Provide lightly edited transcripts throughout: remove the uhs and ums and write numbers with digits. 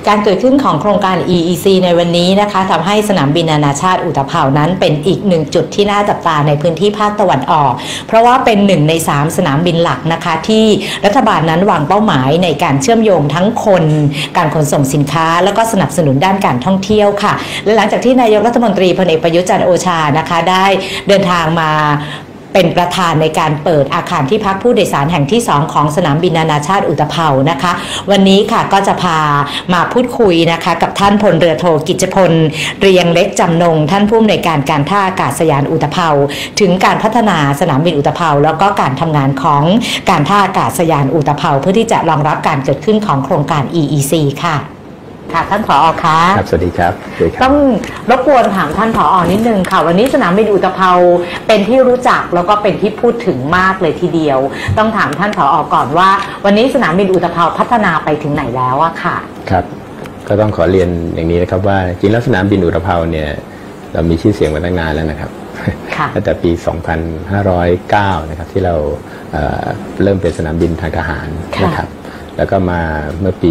การเกิดขึ้นของโครงการ EEC ในวันนี้นะคะทำให้สนามบินนานาชาติอุตภาวนั้นเป็นอีกหนึ่งจุดที่น่าจับตาในพื้นที่ภาคตะวันออกเพราะว่าเป็น1 ใน 3สนามบินหลักนะคะที่รัฐบาลนั้นวางเป้าหมายในการเชื่อมโยงทั้งคนการขนส่งสินค้าแล้วก็สนับสนุนด้านการท่องเที่ยวค่ะและหลังจากที่นายกรัฐมนตรีพลเอกประยุทธ์จันทร์โอชานะคะได้เดินทางมาเป็นประธานในการเปิดอาคารที่พักผู้โดยสารแห่งที่2ของสนามบินนานาชาติอุตภาวนะคะวันนี้ค่ะก็จะพามาพูดคุยนะคะกับท่านพลเรือโทกิจพลเรียงเล็กจำนงท่านผู้อำนวยการท่าอากาศยานอุตภาวถึงการพัฒนาสนามบินอุตภาวแล้วก็การทำงานของการท่าอากาศยานอุตภาวเพื่อที่จะรองรับการเกิดขึ้นของโครงการ EEC ค่ะค่ะท่านผอ.คะครับสวัสดีครับต้องรบกวนถามท่านผอ.นิดนึงค่ะวันนี้สนามบินอุตภาวเป็นที่รู้จักแล้วก็เป็นที่พูดถึงมากเลยทีเดียวต้องถามท่านผอ.ก่อนว่าวันนี้สนามบินอุตภาวพัฒนาไปถึงไหนแล้วอะค่ะครับก็ต้องขอเรียนอย่างนี้นะครับว่าจริงแล้วสนามบินอุตภาวเนี่ยเรามีชื่อเสียงมาตั้งนานแล้วนะครับตั้งแต่ปี 2509 นะครับที่เราเริ่มเป็นสนามบินทางทหารนะครับแล้วก็มาเมื่อปี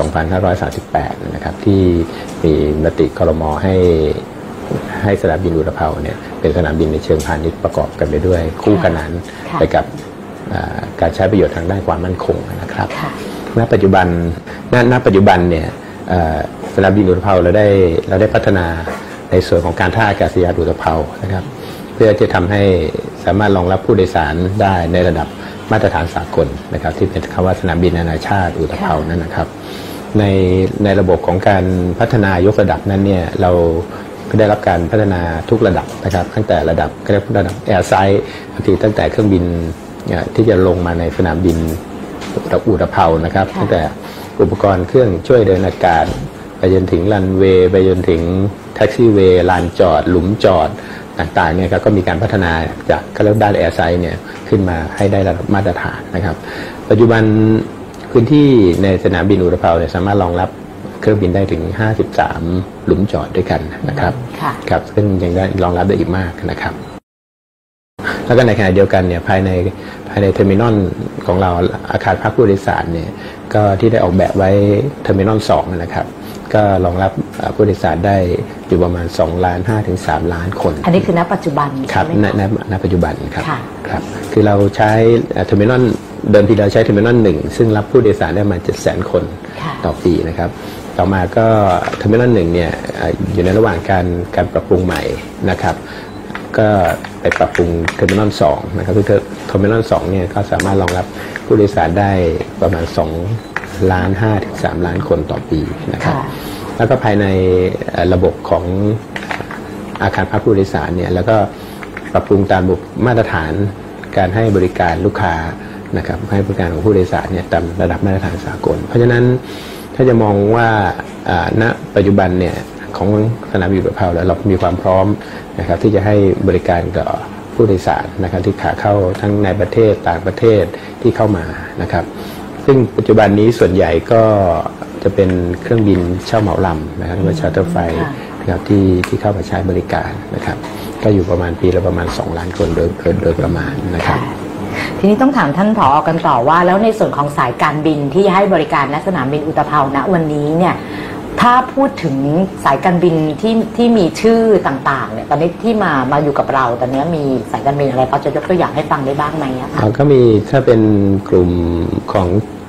2538 นะครับที่มีมติครม.ให้สนามบินอุตภาวเนี่ยเป็นสนามบินในเชิงพาณิชย์ประกอบกันไปด้วยคู่กันนั้นไปกับการใช้ประโยชน์ทางด้านความมั่นคงนะครับณปัจจุบันเนี่ยสนามบินอุตภาวเราได้พัฒนาในส่วนของการท่าอากาศยานอุตภาวนะครับเพื่อจะทำให้สามารถรองรับผู้โดยสารได้ในระดับมาตรฐานสากลนะครับที่เป็นคำว่าสนามบินนานาชาติอุตภาวนั่นนะครับในระบบของการพัฒนายกระดับนั้นเนี่ยเราได้รับการพัฒนาทุกระดับนะครับตั้งแต่ระดับแอร์ไซส์คือตั้งแต่เครื่องบินที่จะลงมาในสนามบินอุตภาวนะครับตั้งแต่อุปกรณ์เครื่องช่วยเดินอากาศไปจนถึงรันเวย์ไปจนถึงแท็กซี่เวย์ลานจอดหลุมจอดต่างๆเนี่ยครับก็มีการพัฒนาจากด้านแอร์ไซส์เนี่ยขึ้นมาให้ได้ระดับมาตรฐานนะครับปัจจุบันพื้นที่ในสนามบินอุตภาวเนี่ยสามารถรองรับเครื่องบินได้ถึง53หลุมจอดด้วยกันนะครับครับซึ่งยังได้รองรับได้อีกมากนะครับแล้วก็ในขณะเดียวกันเนี่ยภายในเทอร์มินอลของเราอาคารพักผู้โดยสารเนี่ยก็ที่ได้ออกแบบไว้เทอร์มินอล2นะครับก็รองรับผู้โดยสารได้อยู่ประมาณ2.5 ล้านถึง3 ล้านคนอันนี้คือณปัจจุบันครับณปัจจุบันครับครับคือเราใช้เทอร์มินอลเดิมทีเราใช้เทอร์มินอล1ซึ่งรับผู้โดยสารได้มา 700,000 คนต่อปีนะครับต่อมาก็เทอร์มินอล1เนี่ยอยู่ในระหว่างการปรับปรุงใหม่นะครับก็ไปปรับปรุงเทอร์มินอล2นะครับคือเทอร์มินอล2เนี่ยก็สามารถรองรับผู้โดยสารได้ประมาณ2.5 ล้านถึง3 ล้านคนต่อปีนะครับแล้วก็ภายในระบบของอาคารพักผู้โดยสารเนี่ยแล้วก็ปรับปรุงตามมาตรฐานการให้บริการลูกค้านะครับให้บริการของผู้โดยสารเนี่ยตามระดับมาตรฐานสากลเพราะฉะนั้นถ้าจะมองว่าณปัจจุบันเนี่ยของสนามบินอุตภาวเรามีความพร้อมนะครับที่จะให้บริการกับผู้โดยสารนะครับที่ขาเข้าทั้งในประเทศต่างประเทศที่เข้ามานะครับซึ่งปัจจุบันนี้ส่วนใหญ่ก็จะเป็นเครื่องบินเช่าเหมาลำนะครับหรือ charter flight นะครับที่เข้ามาใช้บริการนะครับก็อยู่ประมาณปีละประมาณ2 ล้านคนโดยประมาณนะครับทีนี้ต้องถามท่านผอ.กันต่อว่าแล้วในส่วนของสายการบินที่ให้บริการณสนามบินอุตภาวณวันนี้เนี่ยถ้าพูดถึงสายการบินที่มีชื่อต่างๆเนี่ยตอนนี้ที่มาอยู่กับเราตอนนี้มีสายการบินอะไรพอจะยกตัวอย่างให้ฟังได้บ้างไหมคะก็มีถ้าเป็นกลุ่มของ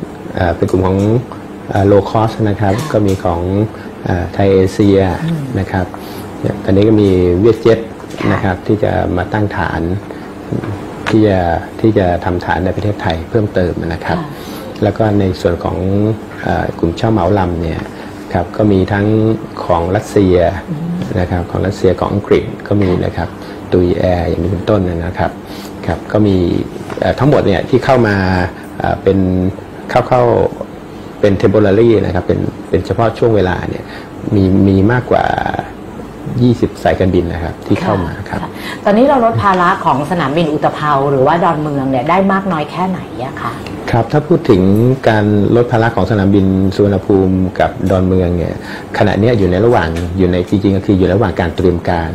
โลคอสนะครับก็มีของไทยเอเชียนะครับตอนนี้ก็มีเวียดเจ็ตนะครับที่จะมาตั้งฐานที่จะทำฐานในประเทศไทยเพิ่มเติมนะครับแล้วก็ในส่วนของกลุ่มเช่าเหมาลำเนี่ยครับก็มีทั้งของรัสเซียนะครับของรัสเซียของอังกฤษก็มีนะครับตุยแอร์อย่างนี้เป็นต้นนะครับครับก็มีทั้งหมดเนี่ยที่เข้ามาเป็นเข้าเป็น temporary นะครับเป็นเฉพาะช่วงเวลาเนี่ยมีมากกว่า20สายการบินนะครับที่เข้ามาครับตอนนี้เราลดภาระของสนามบินอุตภาวหรือว่าดอนเมืองเนี่ยได้มากน้อยแค่ไหนอะคะครับถ้าพูดถึงการลดภาระของสนามบินสุวรรณภูมิกับดอนเมืองเนี่ยขณะนี้อยู่ในระหว่างจริงๆก็คืออยู่ระหว่างการเตรียมการ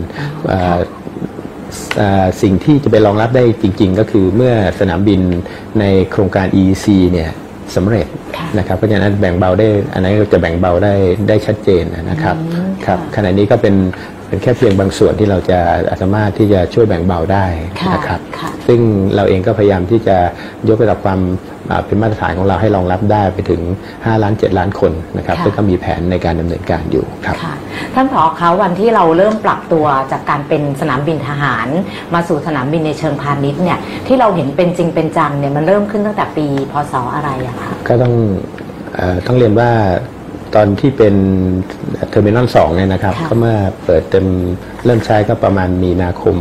สิ่งที่จะไปรองรับได้จริงๆก็คือเมื่อสนามบินในโครงการ EEC เนี่ยสำเร็จนะครับเพราะฉะนั้นแบ่งเบาได้อันนั้นจะแบ่งเบาได้ชัดเจนนะครับครับขณะนี้ก็เป็นแค่เพียงบางส่วนที่เราจะสามารถที่จะช่วยแบ่งเบาได้นะครับซึ่งเราเองก็พยายามที่จะยกระดับความเป็นมาตรฐานของเราให้รองรับได้ไปถึง5 ล้าน 7 ล้านคนนะครับซึ่งก็มีแผนในการดำเนินการอยู่ครับท่านผอ.คะวันที่เราเริ่มปรับตัวจากการเป็นสนามบินทหารมาสู่สนามบินในเชิงพาณิชย์เนี่ยที่เราเห็นเป็นจริงเป็นจังเนี่ยมันเริ่มขึ้นตั้งแต่ปีพ.ศ.อะไรอะคะก็ต้องเรียนว่าตอนที่เป็นเทอร์มินอล2เนี่ยนะครับก็เมื่อเปิดเริ่มใช้ก็ประมาณมีนาคม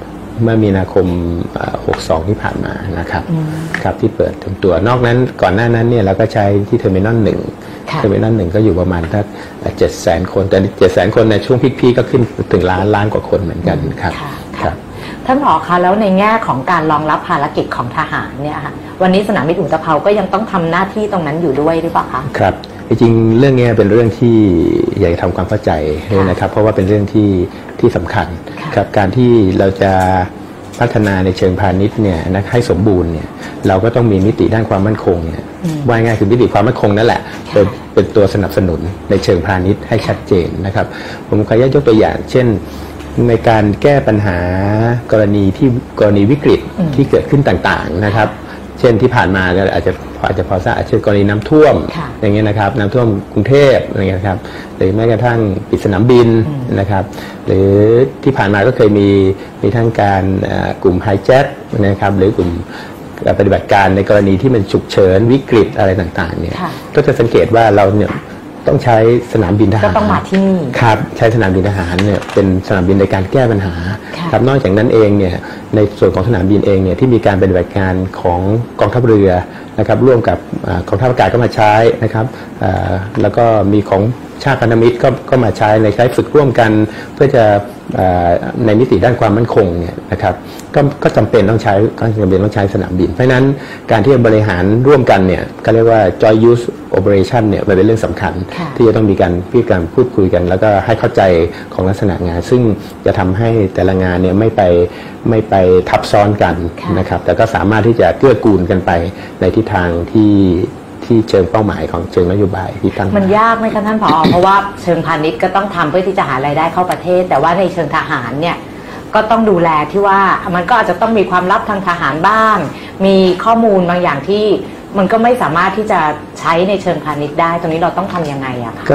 62ที่ผ่านมานะครับครับที่เปิดเต็มตัวนอกนั้นก่อนหน้านั้นเนี่ยเราก็ใช้ที่เทอร์มินอล1เทอร์มินอล1ก็อยู่ประมาณสัก700,000 คนแต่700,000 คนในช่วงพีคก็ขึ้นถึงล้านกว่าคนเหมือนกันครับครับท่านผอ.คะแล้วในแง่ของการรองรับภารกิจของทหารเนี่ยค่ะวันนี้สนามบินอุตภเปาก็ยังต้องทำหน้าที่ตรงนั้นอยู่ด้วยหรือเปล่าคะครับจริงๆเรื่องนี้เป็นเรื่องที่อยากทำความเข้าใจนะครับเพราะว่าเป็นเรื่องที่สำคัญครับการที่เราจะพัฒนาในเชิงพาณิชย์เนี่ยนะให้สมบูรณ์เนี่ยเราก็ต้องมีมิติด้านความมั่นคงเนี่ยว่าง่ายคือมิติความมั่นคงนั่นแหละเป็นตัวสนับสนุนในเชิงพาณิชย์ให้ชัดเจนนะครับผมขออนุญาตยกตัวอย่างเช่นในการแก้ปัญหากรณีวิกฤตที่เกิดขึ้นต่างๆนะครับเช่นที่ผ่านมาอาจจะพอทราบเช่นกรณีน้ำท่วมอย่างเงี้ยนะครับน้ำท่วมกรุงเทพอะไรเงี้ยครับหรือแม้กระทั่งปิดสนามบินนะครับหรือที่ผ่านมาก็เคยมีทั้งการกลุ่มไฮแจ็คนะครับหรือกลุ่มปฏิบัติการในกรณีที่มันฉุกเฉินวิกฤตอะไรต่างๆเนี่ยก็จะสังเกตว่าเราเนี่ยต้องใช้สนามบินทหารก็ต้องมาที่นี่ครับใช้สนามบินทหารเนี่ยเป็นสนามบินในการแก้ปัญหาครับนอกจากนั้นเองเนี่ยในส่วนของสนามบินเองเนี่ยที่มีการปฏิบัติการของกองทัพเรือนะครับร่วมกับกองทัพอากาศก็มาใช้นะครับแล้วก็มีของชาติพันธมิตรก็มาใช้ฝึกร่วมกันเพื่อจะในมิติด้านความมั่นคงเนี่ยนะครับก็จำเป็นต้องใช้สนามบินเพราะนั้นการที่จะบริหารร่วมกันเนี่ยก็เรียกว่า joint use operation เนี่ยเป็นเรื่องสำคัญที่จะต้องมีการพูดคุยกันแล้วก็ให้เข้าใจของลักษณะงานซึ่งจะทำให้แต่ละงานเนี่ยไม่ไปทับซ้อนกันนะครับแต่ก็สามารถที่จะเกื้อกูลกันไปในทิศทางที่เชิงเป้าหมายของเชิงนโยบายที่ตั้งมันยากไหมคะท่านผอ.เพราะว่าเชิงพาณิชย์ก็ต้องทำเพื่อที่จะหารายได้เข้าประเทศแต่ว่าในเชิงทหารเนี่ยก็ต้องดูแลที่ว่ามันก็อาจจะต้องมีความลับทางทหารบ้างมีข้อมูลบางอย่างที่มันก็ไม่สามารถที่จะใช้ในเชิงพาณิชย์ได้ตรงนี้เราต้องทำยังไงอะคะก็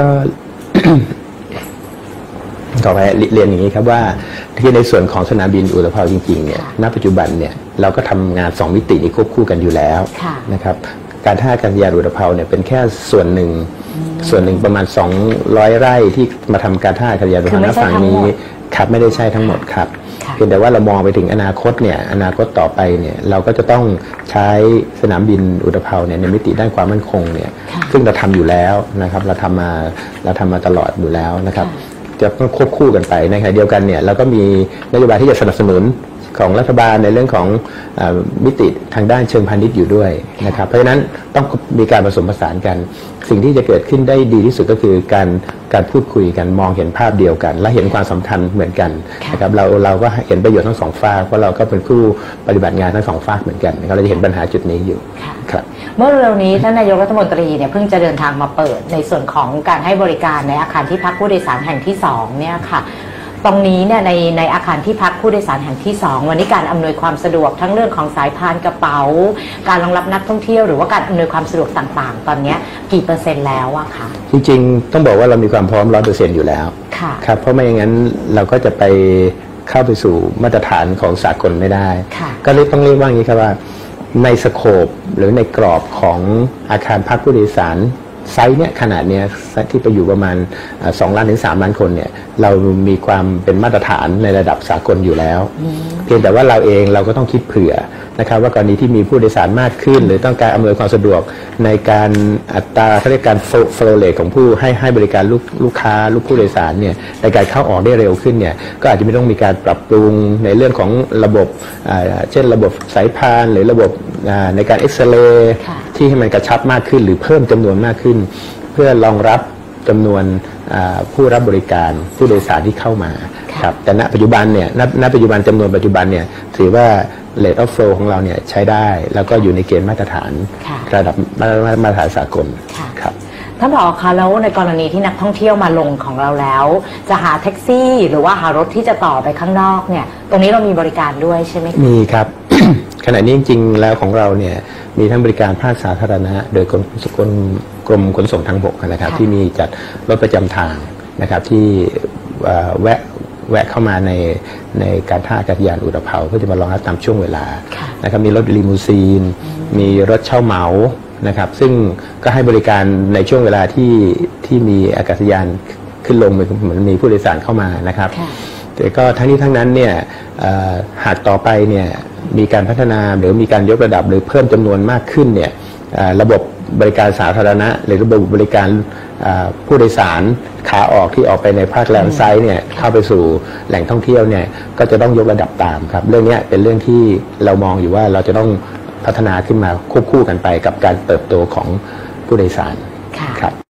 ขอเรียนอย่างนี้ครับว่าที่ในส่วนของสนามบินอุตภเปาจริงๆเนี่ยณปัจจุบันเนี่ยเราก็ทำงาน2มิตินี้ควบคู่กันอยู่แล้วนะครับการท่าอากาศยานอุตภเปาเนี่ยเป็นแค่ส่วนหนึ่งประมาณ200 ไร่ที่มาทำการท่าอากาศยานอุตภเปาณฝั่งนี้ครับไม่ได้ใช่ทั้งหมดครับเพียงแต่ว่าเรามองไปถึงอนาคตต่อไปเนี่ยเราก็จะต้องใช้สนามบินอุตภเปาเนี่ยในมิติด้านความมั่นคงเนี่ยซึ่งเราทำอยู่แล้วนะครับเราทำมาตลอดอยู่แล้วนะครับจะต้องควบคู่กันไปในขณะเดียวกันเนี่ยเราก็มีนโยบายที่จะสนับสนุนของรัฐบาลในเรื่องของมิติทางด้านเชิงพาณิชย์อยู่ด้วยนะครับเพราะฉะนั้นต้องมีการผสมผสานกันสิ่งที่จะเกิดขึ้นได้ดีที่สุดก็คือการพูดคุยกันมองเห็นภาพเดียวกันและเห็นความสำคัญเหมือนกันนะครับเราก็เห็นประโยชน์ทั้งสองฝ่ายเพราะเราก็เป็นผู้ปฏิบัติงานทั้งสองฝ่ายเหมือนกันเราจะเห็นปัญหาจุดนี้อยู่ครับเมื่อเร็วนี้ท่านนายกรัฐมนตรีเนี่ยเพิ่งจะเดินทางมาเปิดในส่วนของการให้บริการในอาคารที่พักผู้โดยสารแห่งที่2เนี่ยค่ะตรงนี้เนี่ยในอาคารที่พักผู้โดยสารแห่งที่2วันนี้การอำนวยความสะดวกทั้งเรื่องของสายพานกระเป๋าการรองรับนักท่องเที่ยวหรือว่าการอำนวยความสะดวกต่างๆตอนนี้กี่เปอร์เซ็นต์แล้วอะคะจริงๆต้องบอกว่าเรามีความพร้อม 100% อยู่แล้วครับเพราะไม่อย่างนั้นเราก็จะไปเข้าไปสู่มาตรฐานของสากลไม่ได้ก็เลยต้องเรียกว่าอย่างนี้ครับว่าในสโคปหรือในกรอบของอาคารพักผู้โดยสารไซส์เนี่ยขนาดเนี้ยที่ไปอยู่ประมาณ2 ล้านถึง3 ล้านคนเนี่ยเรามีความเป็นมาตรฐานในระดับสากลอยู่แล้วเพียงแต่ว่าเราเองเราก็ต้องคิดเผื่อนะครับว่ากรณีที่มีผู้โดยสารมากขึ้นหรือต้องการอำนวยความสะดวกในการอัตราเขาเรียกการโฟลว์เรทของผู้ให้บริการลูกค้าผู้โดยสารเนี่ยในการเข้าออกได้เร็วขึ้นเนี่ยก็อาจจะไม่ต้องมีการปรับปรุงในเรื่องของระบบเช่นระบบสายพานหรือระบบในการเอ็กซเรย์ที่ให้มันกระชับมากขึ้นหรือเพิ่มจำนวนมากขึ้นเพื่อรองรับจำนวนผู้รับบริการผู้โดยสารที่เข้ามาครับแต่ณปัจจุบันเนี่ยณปัจจุบันจำนวนปัจจุบันเนี่ยถือว่า rate of flow ของเราเนี่ยใช้ได้แล้วก็อยู่ในเกณฑ์มาตรฐานระดับมาตรฐานสากลครับท่านผอ.คะแล้วในกรณีที่นักท่องเที่ยวมาลงของเราแล้วจะหาแท็กซี่หรือว่าหารถที่จะต่อไปข้างนอกเนี่ยตรงนี้เรามีบริการด้วยใช่ไหมมีครับ ขณะนี้จริงๆแล้วของเราเนี่ยมีทั้งบริการภาคสาธารณะโดยกรมขนส่งทางบกนะครับที่มีจัดรถประจำทางนะครับที่แวะเข้ามาในการท่าอากาศยานอุตภเปาเพื่อจะมารองรับตามช่วงเวลานะครับมีรถลิมูซีนมีรถเช่าเหมานะครับซึ่งก็ให้บริการในช่วงเวลาที่มีอากาศยานขึ้นลงเหมือนมีผู้โดยสารเข้ามานะครับแต่ก็ทั้งนี้ทั้งนั้นเนี่ยหากต่อไปเนี่ยมีการพัฒนาหรือมีการยกระดับหรือเพิ่มจำนวนมากขึ้นเนี่ยระบบบริการสาธารณะหรือระบบบริการผู้โดยสารขาออกที่ออกไปในภาคแลนด์ไซด์เนี่ยเข้าไปสู่แหล่งท่องเที่ยวเนี่ยก็จะต้องยกระดับตามครับเรื่องนี้เป็นเรื่องที่เรามองอยู่ว่าเราจะต้องพัฒนาขึ้นมาควบคู่กันไปกับการเติบโตของผู้โดยสารครับ